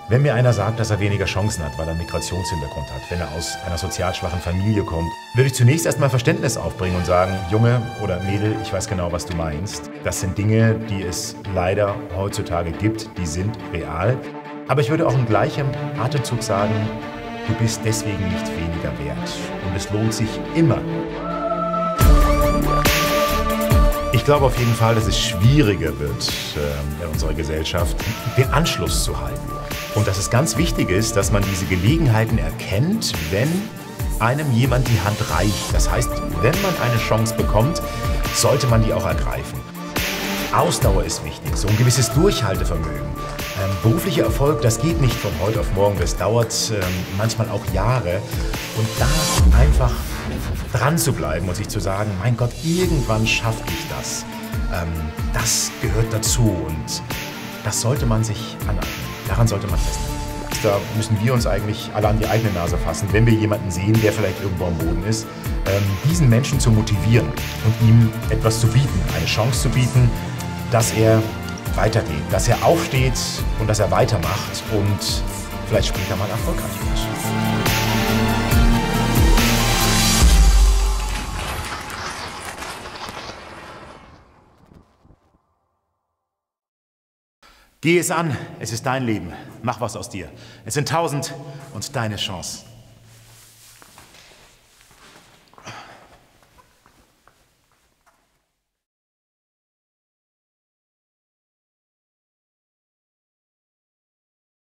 Wenn mir einer sagt, dass er weniger Chancen hat, weil er einen Migrationshintergrund hat, wenn er aus einer sozial schwachen Familie kommt, würde ich zunächst erstmal Verständnis aufbringen und sagen, Junge oder Mädel, ich weiß genau, was du meinst. Das sind Dinge, die es leider heutzutage gibt, die sind real. Aber ich würde auch im gleichen Atemzug sagen, du bist deswegen nicht weniger wert. Und es lohnt sich immer. Ich glaube auf jeden Fall, dass es schwieriger wird in unserer Gesellschaft, den Anschluss zu halten. Und dass es ganz wichtig ist, dass man diese Gelegenheiten erkennt, wenn einem jemand die Hand reicht. Das heißt, wenn man eine Chance bekommt, sollte man die auch ergreifen. Ausdauer ist wichtig, so ein gewisses Durchhaltevermögen. Beruflicher Erfolg, das geht nicht von heute auf morgen, das dauert manchmal auch Jahre. Und da einfach dran zu bleiben und sich zu sagen, mein Gott, irgendwann schaffe ich das. Das gehört dazu und das sollte man sich aneignen. Daran sollte man festhalten. Da müssen wir uns eigentlich alle an die eigene Nase fassen, wenn wir jemanden sehen, der vielleicht irgendwo am Boden ist, diesen Menschen zu motivieren und ihm etwas zu bieten, eine Chance zu bieten, dass er weitergeht, dass er aufsteht und dass er weitermacht und vielleicht später mal erfolgreich wird. Geh es an, es ist dein Leben. Mach was aus dir. Es sind 1000 und deine Chance.